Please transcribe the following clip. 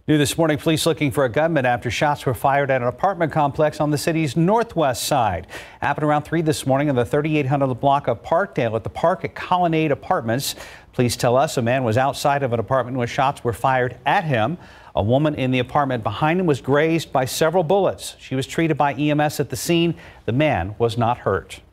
New this morning, police looking for a gunman after shots were fired at an apartment complex on the city's northwest side. Happened around 3 this morning on the 3800 block of Parkdale at the Park at Colonnade Apartments. Police tell us a man was outside of an apartment when shots were fired at him. A woman in the apartment behind him was grazed by several bullets. She was treated by EMS at the scene. The man was not hurt.